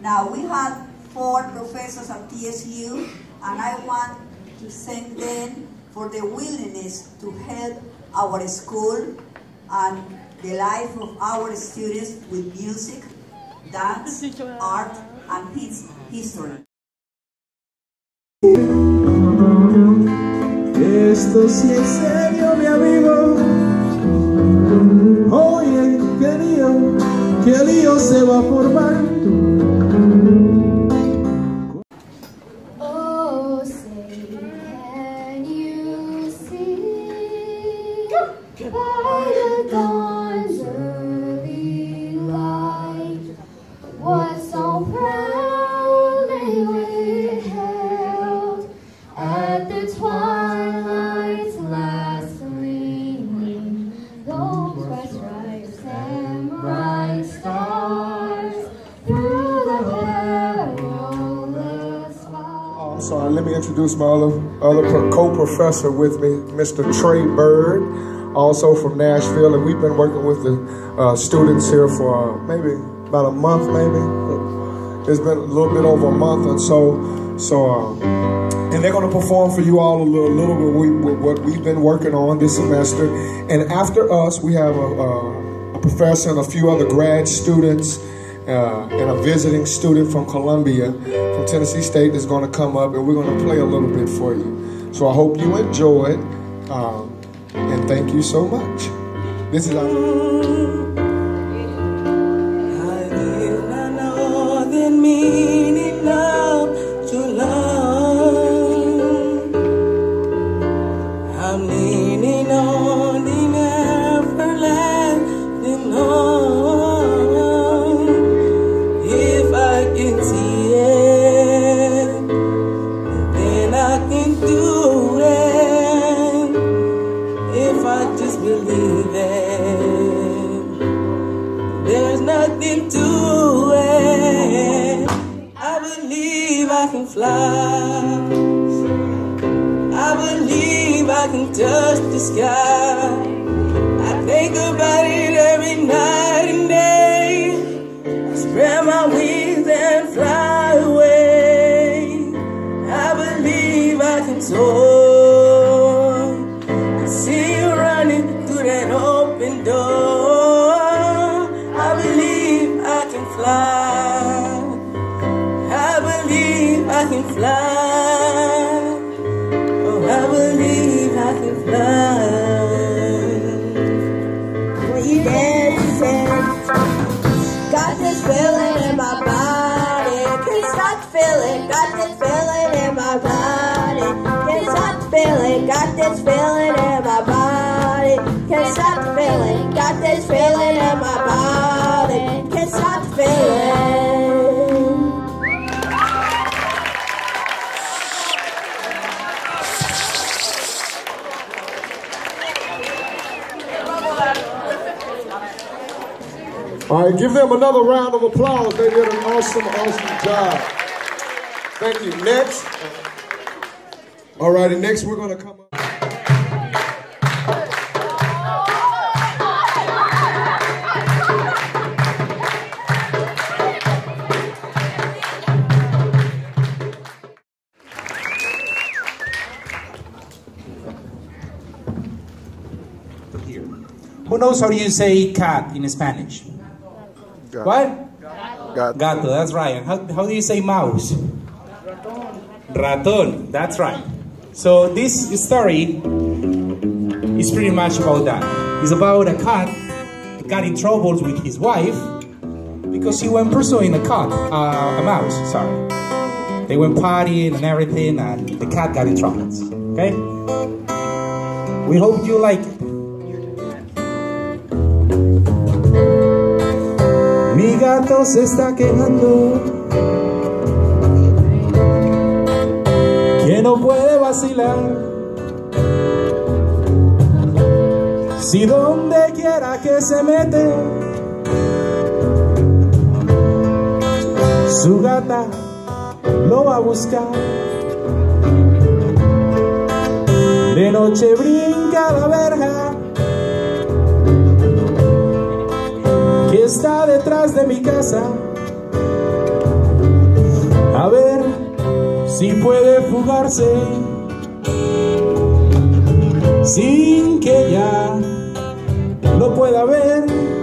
Now we had 4 professors at TSU, and I want to thank them for the willingness to help our school and the life of our students with music, dance, art, and history. Esto sí es serio, mi amigo. Oye, qué lío se va a formar. Oh, say, can you see by the dawn's early light what so proudly we held at the twilight's last gleaming, those bright stripes and bright stars through the perilous fight. Sorry, let me introduce my other co-professor with me, Mr. Trey Bird, also from Nashville, and we've been working with the students here for maybe about a month, maybe. It's been a little bit over a month, and and they're going to perform for you all a little bit what we've been working on this semester. And after us, we have a professor and a few other grad students and a visiting student from Columbia, from Tennessee State, is going to come up, and we're going to play a little bit for you. So I hope you enjoy it, and thank you so much. This is our... There's nothing to it. I believe I can fly. I believe I can touch the sky. I think about it every night and day. I spread my wings and fly away. I believe I can soar. I see you running through that open door. I believe I can fly. I believe I can fly. Oh, I believe I can fly. When you dance and got this feeling in my body, can't stop the feeling, got this feeling in my body, can't stop the feeling, got this feeling in my body, can't stop the feeling, got this feeling in my body, can't stop the feeling. All right, give them another round of applause. They did an awesome job. Thank you. Next. All righty, next we're going to come up. Who knows how do you say cat in Spanish? Gato. What? Gato. Gato, that's right. And how do you say mouse? Raton, that's right. So this story is pretty much about that. It's about a cat that got in trouble with his wife because he went pursuing a mouse, sorry. They went partying and everything, and the cat got in trouble, okay? We hope you like it. Mi gato se está quejando que no puede vacilar. Si donde quiera que se mete, su gata lo va a buscar. De noche brinca la verja que está detrás de mi casa. si puede fugarse sin que ella lo pueda ver.